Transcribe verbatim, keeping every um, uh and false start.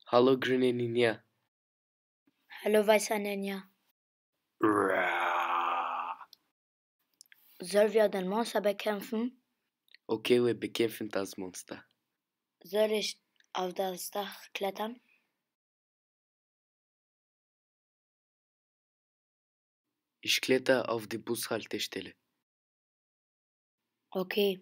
Hallo grüne Ninja. Hallo weißer Ninja. Sollen wir den Monster bekämpfen? Okay, wir bekämpfen das Monster. Soll ich auf das Dach klettern? Ich kletter auf die Bushaltestelle. Okay.